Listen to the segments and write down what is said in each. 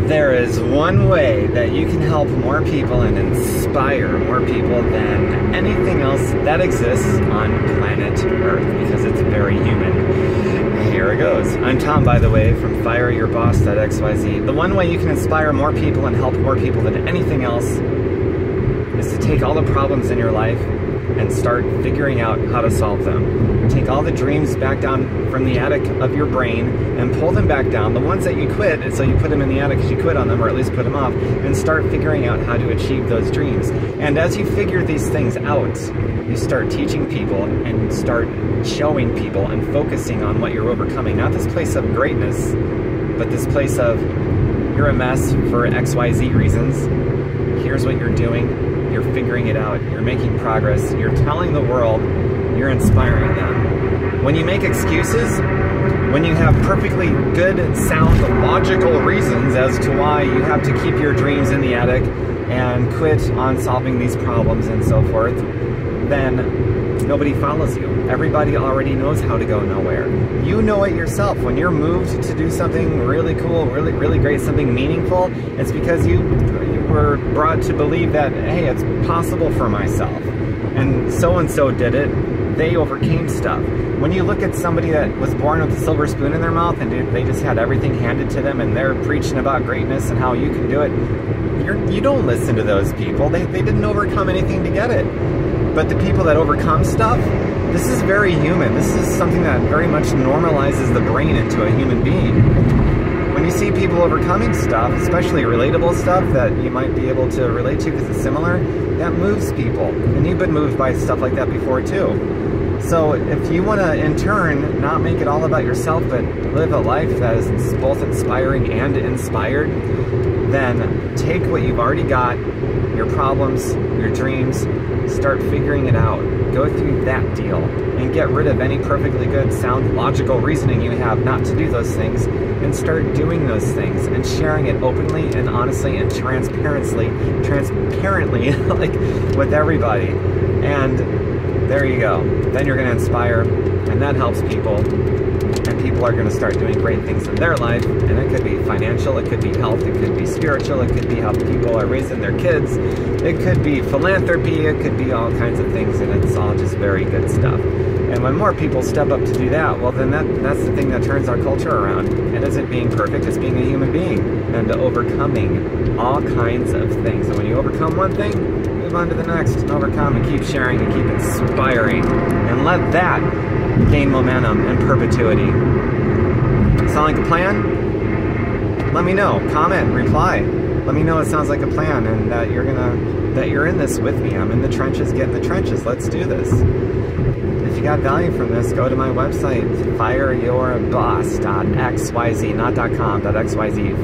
There is one way that you can help more people and inspire more people than anything else that exists on planet Earth, because it's very human. Here it goes. I'm Tom, by the way, from FireYourBoss.xyz. The one way you can inspire more people and help more people than anything else is to take all the problems in your life and start figuring out how to solve them. Take all the dreams back down from the attic of your brain and pull them back down. The ones that you quit, and so you put them in the attic because you quit on them, or at least put them off, and start figuring out how to achieve those dreams. And as you figure these things out, you start teaching people and start showing people and focusing on what you're overcoming. Not this place of greatness, but this place of, you're a mess for XYZ reasons. Here's what you're doing. You're figuring it out, you're making progress, you're telling the world, you're inspiring them. When you make excuses, when you have perfectly good, sound, logical reasons as to why you have to keep your dreams in the attic and quit on solving these problems and so forth, then nobody follows you. Everybody already knows how to go nowhere. You know it yourself. When you're moved to do something really cool, really great, something meaningful, it's because you were brought to believe that, hey, it's possible for myself. And so did it. They overcame stuff. When you look at somebody that was born with a silver spoon in their mouth and they just had everything handed to them and they're preaching about greatness and how you can do it, you don't listen to those people. They didn't overcome anything to get it. But the people that overcome stuff, this is very human. This is something that very much normalizes the brain into a human being. When you see people overcoming stuff, especially relatable stuff that you might be able to relate to because it's similar, that moves people. And you've been moved by stuff like that before too. So if you want to, in turn, not make it all about yourself, but live a life that is both inspiring and inspired, then take what you've already got, your problems, your dreams, start figuring it out. Go through that deal and get rid of any perfectly good, sound, logical reasoning you have not to do those things, and start doing those things and sharing it openly and honestly and transparently like with everybody. And there you go. Then you're going to inspire, and that helps people, and people are going to start doing great things in their life. And it could be financial, it could be health, it could be spiritual, it could be how people are raising their kids, it could be philanthropy, it could be all kinds of things, and it's all just very good stuff. And when more people step up to do that, well then that's the thing that turns our culture around. It isn't being perfect, it's being a human being and overcoming all kinds of things. And when you overcome one thing, move on to the next and overcome and keep sharing and keep inspiring, and let that gain momentum and perpetuity. Sound like a plan? Let me know. Comment, reply. Let me know it sounds like a plan and that you're in this with me. I'm in the trenches, get in the trenches. Let's do this. If you got value from this, go to my website, FireYourBoss.xyz, not .com, .xyz,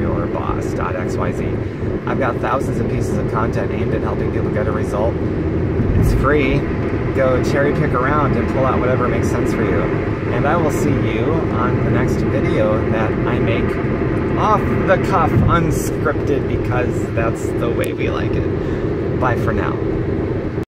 FireYourBoss.xyz. I've got thousands of pieces of content aimed at helping people get a result. It's free. Go cherry pick around and pull out whatever makes sense for you. And I will see you on the next video that I make off the cuff, unscripted, because that's the way we like it. Bye for now.